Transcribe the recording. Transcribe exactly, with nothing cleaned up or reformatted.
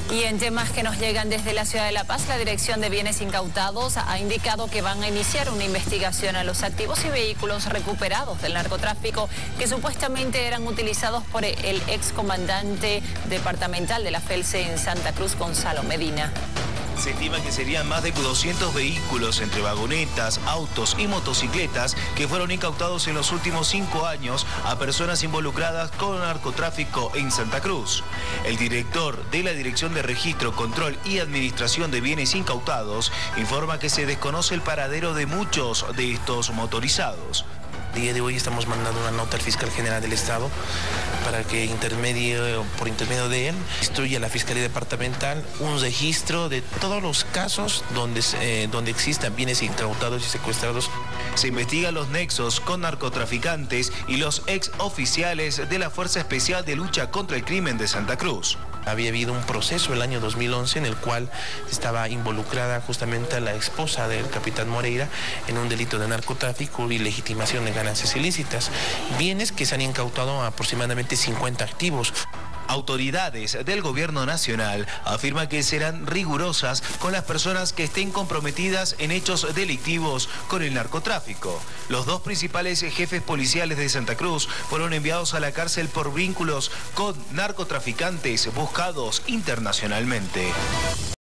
Y en temas que nos llegan desde la ciudad de La Paz, la Dirección de Bienes Incautados ha indicado que van a iniciar una investigación a los activos y vehículos recuperados del narcotráfico que supuestamente eran utilizados por el excomandante departamental de la FELCE en Santa Cruz, Gonzalo Medina. Se estima que serían más de doscientos vehículos entre vagonetas, autos y motocicletas que fueron incautados en los últimos cinco años a personas involucradas con narcotráfico en Santa Cruz. El director de la Dirección de Registro, Control y Administración de Bienes Incautados informa que se desconoce el paradero de muchos de estos motorizados. El día de hoy estamos mandando una nota al fiscal general del Estado para que intermedio, por intermedio de él instruya a la Fiscalía Departamental un registro de todos los casos donde, eh, donde existan bienes incautados y secuestrados. Se investigan los nexos con narcotraficantes y los ex oficiales de la Fuerza Especial de Lucha contra el Crimen de Santa Cruz. Había habido un proceso el año dos mil once en el cual estaba involucrada justamente a la esposa del capitán Moreira en un delito de narcotráfico y legitimación de ganancias ilícitas. Bienes que se han incautado a aproximadamente cincuenta activos. Autoridades del gobierno nacional afirman que serán rigurosas con las personas que estén comprometidas en hechos delictivos con el narcotráfico. Los dos principales jefes policiales de Santa Cruz fueron enviados a la cárcel por vínculos con narcotraficantes buscados internacionalmente.